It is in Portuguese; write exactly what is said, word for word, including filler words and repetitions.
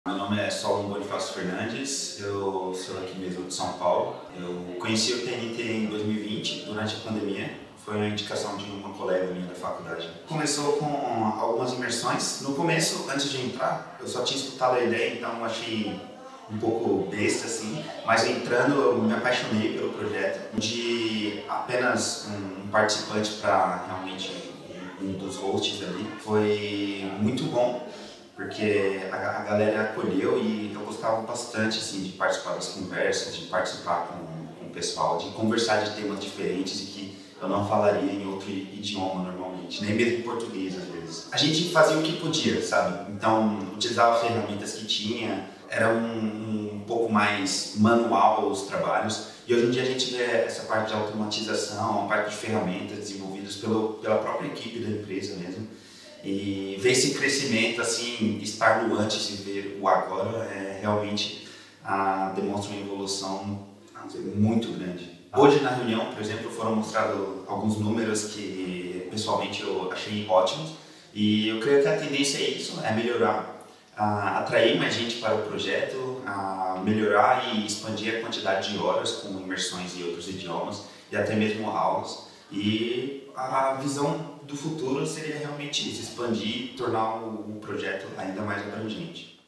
Meu nome é Solon Bonifácio Fernandes, eu sou aqui mesmo de São Paulo. Eu conheci o T N T em dois mil e vinte, durante a pandemia. Foi uma indicação de uma colega minha da faculdade. Começou com algumas imersões. No começo, antes de entrar, eu só tinha escutado a ideia, então achei um pouco besta assim. Mas entrando, eu me apaixonei pelo projeto. De apenas um participante para realmente um dos hosts ali. Foi muito bom, porque a, a galera acolheu e eu gostava bastante assim, de participar das conversas, de participar com, com o pessoal, de conversar de temas diferentes e que eu não falaria em outro idioma normalmente, nem mesmo em português às vezes. A gente fazia o que podia, sabe? Então, utilizava ferramentas que tinha, era um, um pouco mais manual os trabalhos, e hoje em dia a gente vê essa parte de automatização, a parte de ferramentas desenvolvidas pelo, pela própria equipe da empresa mesmo. E ver esse crescimento, assim, estar no antes e ver o agora, é, realmente ah, demonstra uma evolução muito grande. Hoje na reunião, por exemplo, foram mostrados alguns números que pessoalmente eu achei ótimos, e eu creio que a tendência é isso, é melhorar, ah, atrair mais gente para o projeto, ah, melhorar e expandir a quantidade de horas com imersões em outros idiomas e até mesmo aulas. E a visão do futuro seria realmente isso, expandir e tornar o projeto ainda mais abrangente.